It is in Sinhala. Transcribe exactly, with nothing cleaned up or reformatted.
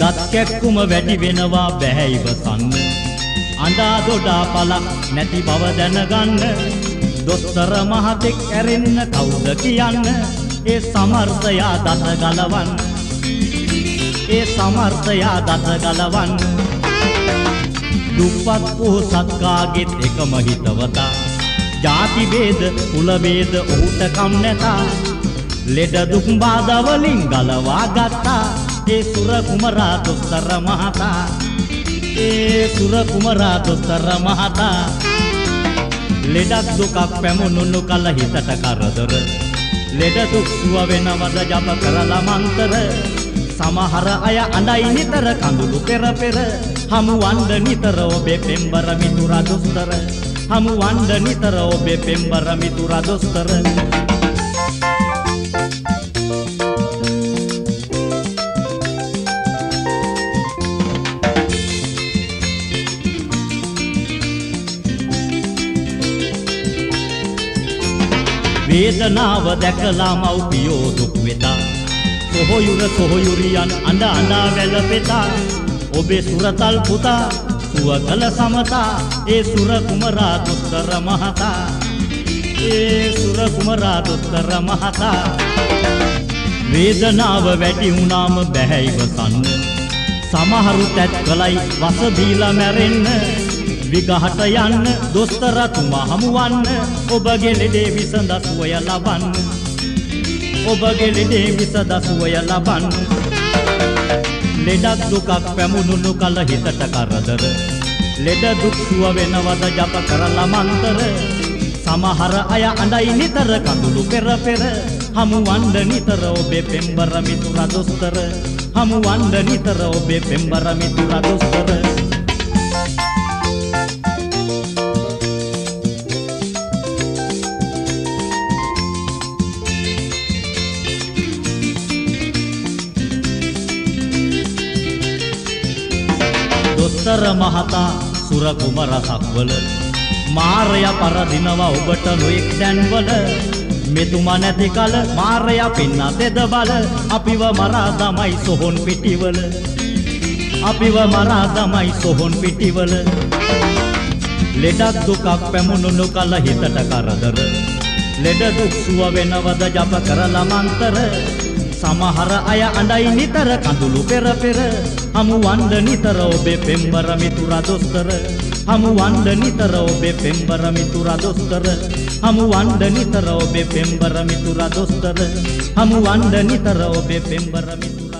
දත් කැක්කුම වැඩි වෙනවා බෑ ඉවසන්න. අඬා දොඩා පලක් නැති බව දැනගන්න. දොස්තර මහතෙක් ඇරෙන්න කවුද කියන්න. ඒ සමර්ථයා දත ගලවන්න. ඒ සමර්ථයා දත ගලවන්න. දුප්පත් පොහොසත් කාගෙත් එකම හිතවතා. ජාති ભેද කුල ભેද ඔහුට කම් නැතා. ලෙඩ දුක් බාධා වලින් ගලවා ගත්තා. ඒ සුර කුමරා දොස්තර මහතා. ඒ සුර කුමරා දොස්තර මහතා. ලෙඩක් දුකක් පැමුණුණු කල හිතට කරදර. ලෙඩ දුක් සුව වෙනවද ජප කරලා මන්තර. සමහර අය අඬයි නිතර කඳුළු පෙර පෙර. හමු වණ්ඩ නිතර ඔබේ පෙම්බර මිතුරා දොස්තර. හමු වණ්ඩ නිතර ඔබේ පෙම්බර මිතුරා දොස්තර. වේදනාව දැකලා මව්පියෝ දුක් වෙතා. සොහොයුර සොහොයුරියන් අඬ අඬා වැළපෙතා. ඔබේ සුරතල් පුතා සුව කළ සමතා. ඒ සුර කුමරා දොස්තර මහතා. ඒ සුර කුමරා දොස්තර මහතා. වේදනාව වැඩි වුණාම බෑ ඉවසන්න. සමහරු තැත් කලයි වස දීලා මැරෙන්න. විගහට යන්න දොස්තරතුමා හමුවන්න. ඔබගේ ලෙඩේ විසඳ සුවය ලබන්න. ඔබගේ ලෙඩේ විසඳ සුවය ලබන්න. ලෙඩක් දුකක් පැමුණුණු කල හිතට කරදර. ලෙඩ දුක් සුව වෙනවද ජප කරලා මන්තර. සමහර අය අඬයි නිතර කඳුළු පෙර පෙර. හමු වණ්ඩ නිතර ඔබේ පෙම්බර මිතුරා දොස්තර. හමු වණ්ඩ නිතර ඔබේ පෙම්බර මිතුරා දොස්තර. දොස්තර මහතා සුර කුමර සක්වල. මාරයා පරදිනවා ඔබට නොඑක් දැන්වල. මෙතුමා නැති කල මාරයා පින්න තෙද බල. අපිව මරා දමයි සොහොන් පිටිවල. අපිව මරා දමයි සොහොන් පිටිවල. ලෙඩක් දුකක් පැමුණුණු කල හිතට කරදර. ලෙඩ දුක් සුව වෙනවද ජප කරලා මන්තර. සමහර අය අඬයි නිතර කඳුළු පෙර පෙර. හමු වණ්ඩ නිතර ඔබේ පෙම්බර මිතුරා දොස්තර. හමු වණ්ඩ නිතර ඔබේ පෙම්බර මිතුරා දොස්තර. හමු වණ්ඩ නිතර ඔබේ පෙම්බර මිතුරා දොස්තර. හමු වණ්ඩ නිතර ඔබේ පෙම්බර මිතුරා